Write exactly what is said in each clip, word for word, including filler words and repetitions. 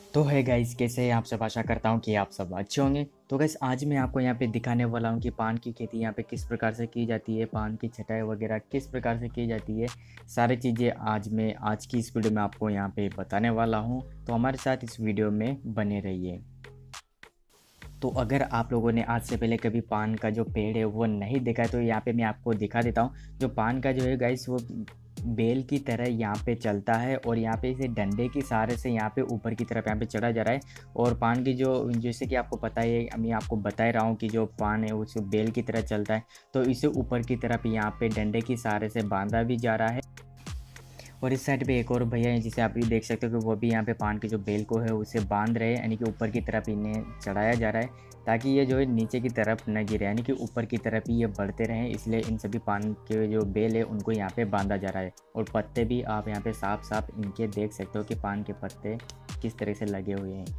तो है गाइस, कैसे हैं आप सब। आशा करता हूँ कि आप सब अच्छे होंगे। तो गाइस, आज मैं आपको यहाँ पे दिखाने वाला हूँ कि पान की खेती यहाँ पे किस प्रकार से की जाती है, पान की छटाई वगैरह किस प्रकार से की जाती है। सारी चीज़ें आज मैं आज की इस वीडियो में आपको यहाँ पे बताने वाला हूँ। तो हमारे साथ इस वीडियो में बने रहिए। तो अगर आप लोगों ने आज से पहले कभी पान का जो पेड़ है वो नहीं देखा है, तो यहाँ पे मैं आपको दिखा देता हूँ। जो पान का जो है गाइस, वो बेल की तरह यहाँ पे चलता है और यहाँ पे इसे डंडे की सहारे से यहाँ पे ऊपर की तरफ यहाँ पे चढ़ा जा रहा है। और पान की जो, जैसे कि आपको पता है, मैं आपको बता रहा हूँ कि जो पान है उस बेल की तरह चलता है, तो इसे ऊपर की तरफ यहाँ पे डंडे की सहारे से बांधा भी जा रहा है। और इस साइड पे एक और भैया है, जिसे आप भी देख सकते हो कि वो भी यहाँ पे पान के जो बेल को है उसे बांध रहे हैं, यानी कि ऊपर की तरफ इन्हें चढ़ाया जा रहा है ताकि ये जो है नीचे की तरफ न गिरे, यानी कि ऊपर की तरफ ही ये बढ़ते रहें। इसलिए इन सभी पान के जो बेल है उनको यहाँ पे बांधा जा रहा है। और पत्ते भी आप यहाँ पे साफ साफ इनके देख सकते हो कि पान के पत्ते किस तरह से लगे हुए हैं।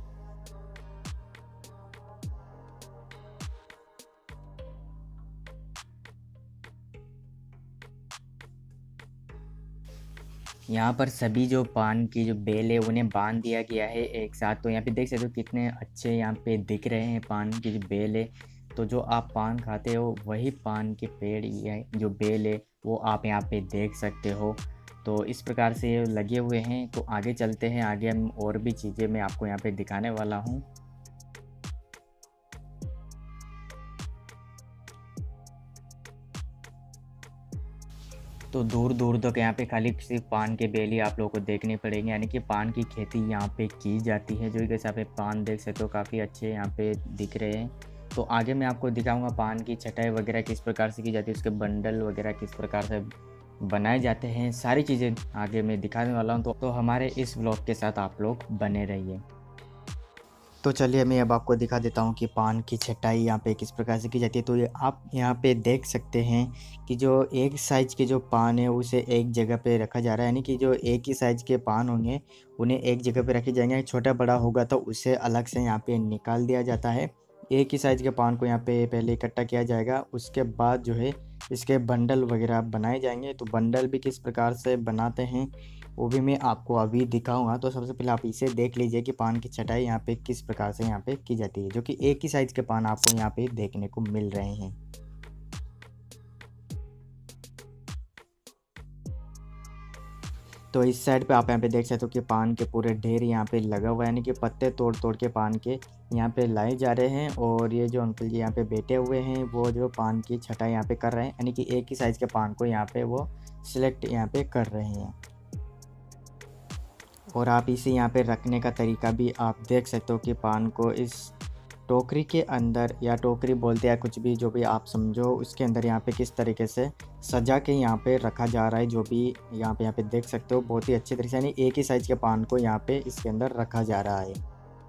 यहाँ पर सभी जो पान की जो बेल है उन्हें बांध दिया गया है एक साथ। तो यहाँ पे देख सकते हो कितने अच्छे यहाँ पे दिख रहे हैं पान की जो बेल है। तो जो आप पान खाते हो वही पान के पेड़ या जो बेल है वो आप यहाँ पे देख सकते हो। तो इस प्रकार से ये लगे हुए हैं। तो आगे चलते हैं, आगे हम और भी चीज़ें मैं आपको यहाँ पे दिखाने वाला हूँ। तो दूर दूर तक यहाँ पे खाली सिर्फ पान के बेल ही आप लोगों को देखने पड़ेंगे, यानी कि पान की खेती यहाँ पे की जाती है। जो जैसे आप ये पान देख सकते हो काफ़ी अच्छे यहाँ पे दिख रहे हैं। तो आगे मैं आपको दिखाऊंगा पान की छटाई वगैरह किस प्रकार से की जाती है, उसके बंडल वगैरह किस प्रकार से बनाए जाते हैं, सारी चीज़ें आगे मैं दिखाने वाला हूँ। तो, तो हमारे इस व्लॉग के साथ आप लोग बने रहिए। तो चलिए मैं अब आपको दिखा देता हूँ कि पान की छटाई यहाँ पे किस प्रकार से की जाती है। तो ये आप यहाँ पे देख सकते हैं कि जो एक साइज़ के जो पान है उसे एक जगह पे रखा जा रहा है, यानी कि जो एक ही साइज़ के पान होंगे उन्हें एक जगह पे रखे जाएंगे। छोटा बड़ा होगा तो उसे अलग से यहाँ पे निकाल दिया जाता है। एक ही साइज़ के पान को यहाँ पे पहले इकट्ठा किया जाएगा, उसके बाद जो है इसके बंडल वगैरह बनाए जाएंगे। तो बंडल भी किस प्रकार से बनाते हैं वो भी मैं आपको अभी दिखाऊंगा। तो सबसे पहले आप इसे देख लीजिए कि पान की छटाई यहाँ पे किस प्रकार से यहाँ पे की जाती है, जो कि एक ही साइज़ के पान आपको यहाँ पे देखने को मिल रहे हैं। तो इस साइड पे आप यहाँ पे देख सकते हो कि पान के पूरे ढेर यहाँ पे लगा हुआ है, यानी कि पत्ते तोड़ तोड़ के पान के यहाँ पे लाए जा रहे हैं। और ये जो अंकल जी यहाँ पे बैठे हुए हैं वो जो पान की छटाई यहाँ पे कर रहे हैं, यानी कि एक ही साइज़ के पान को यहाँ पे वो सिलेक्ट यहाँ पे कर रहे हैं। और आप इसे यहाँ पे रखने का तरीका भी आप देख सकते हो कि पान को इस टोकरी के अंदर, या टोकरी बोलते हैं कुछ भी, जो भी आप समझो, उसके अंदर यहाँ पे किस तरीके से सजा के यहाँ पे रखा जा रहा है। जो भी यहाँ पे यहाँ पे देख सकते हो बहुत ही अच्छी तरीके से, यानी एक ही साइज़ के पान को यहाँ पे इसके अंदर रखा जा रहा है।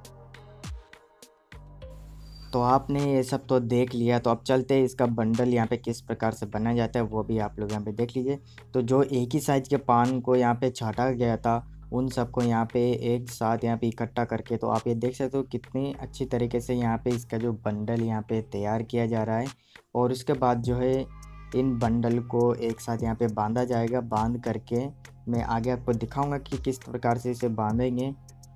तो आपने ये सब तो देख लिया, तो अब चलते हैं इसका बंडल यहाँ पे किस प्रकार से बनाया जाता है वो भी आप लोग यहाँ पे देख लीजिए। तो जो एक ही साइज़ के पान को यहाँ पे छाटा गया था उन सबको यहाँ पे एक साथ यहाँ पे इकट्ठा करके, तो आप ये देख सकते हो कितनी अच्छी तरीके से यहाँ पे इसका जो बंडल यहाँ पे तैयार किया जा रहा है। और उसके बाद जो है इन बंडल को एक साथ यहाँ पे बांधा जाएगा। बांध करके मैं आगे आपको दिखाऊंगा कि किस प्रकार से इसे बांधेंगे।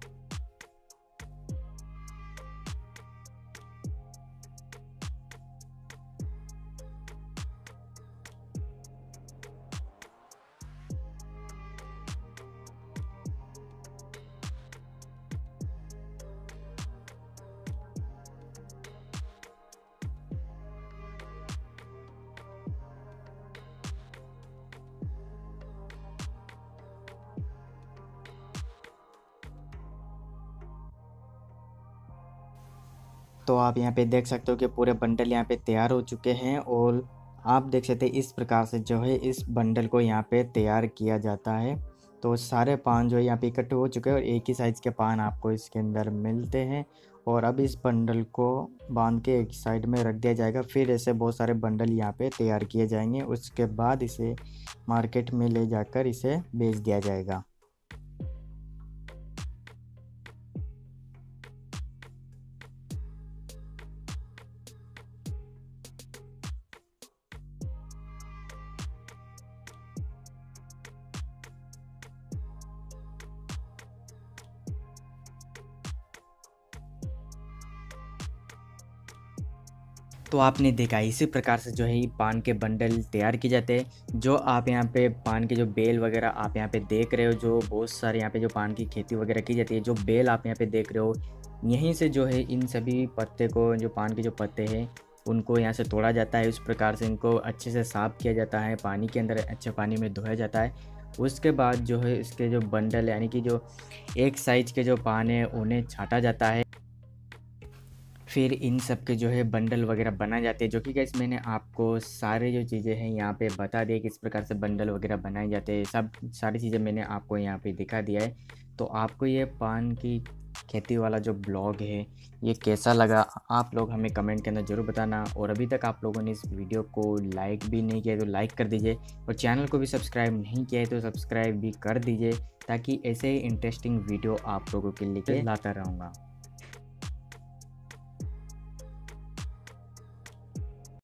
तो आप यहाँ पे देख सकते हो कि पूरे बंडल यहाँ पे तैयार हो चुके हैं। और आप देख सकते हैं इस प्रकार से जो है इस बंडल को यहाँ पे तैयार किया जाता है। तो सारे पान जो है यहाँ पे इकट्ठे हो चुके हैं और एक ही साइज़ के पान आपको इसके अंदर मिलते हैं। और अब इस बंडल को बांध के एक साइड में रख दिया जाएगा। फिर ऐसे बहुत सारे बंडल यहाँ पे तैयार किए जाएंगे, उसके बाद इसे मार्केट में ले जाकर इसे बेच दिया जाएगा। तो आपने देखा इसी प्रकार से जो है ये पान के बंडल तैयार किए जाते हैं। जो आप यहाँ पे पान के जो बेल वगैरह आप यहाँ पे देख रहे हो, जो बहुत सारे यहाँ पे जो पान की खेती वगैरह की जाती है, जो बेल आप यहाँ पे देख रहे हो, यहीं से जो है इन सभी पत्ते को, जो पान के जो पत्ते हैं उनको यहाँ से तोड़ा जाता है। इस प्रकार से इनको अच्छे से साफ़ किया जाता है, पानी के अंदर अच्छे पानी में धोया जाता है। उसके बाद जो है इसके जो बंडल यानी कि जो एक साइज के जो पान है उन्हें छाटा जाता है। फिर इन सब के जो है बंडल वगैरह बनाए जाते हैं, जो कि गाइस मैंने आपको सारे जो चीज़ें हैं यहाँ पे बता दिए किस प्रकार से बंडल वगैरह बनाए जाते हैं। सब सारी चीज़ें मैंने आपको यहाँ पे दिखा दिया है। तो आपको ये पान की खेती वाला जो ब्लॉग है ये कैसा लगा, आप लोग हमें कमेंट के अंदर ज़रूर बताना। और अभी तक आप लोगों ने इस वीडियो को लाइक भी नहीं किया है तो लाइक कर दीजिए, और चैनल को भी सब्सक्राइब नहीं किया है तो सब्सक्राइब भी कर दीजिए, ताकि ऐसे ही इंटरेस्टिंग वीडियो आप लोगों के लिए लाता रहूँगा।